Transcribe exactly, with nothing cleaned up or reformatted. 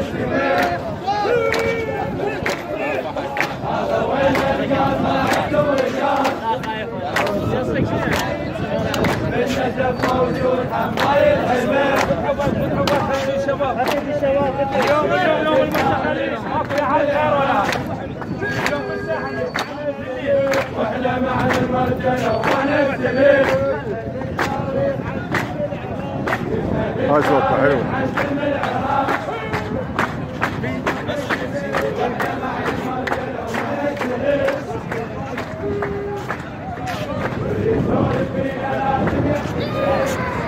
موجود حماي الحلمين اليوم اليوم المساحة ماكو احد غير ولا واحنا مع المرجله ونكتمل هاي صوتها حلو Yeah.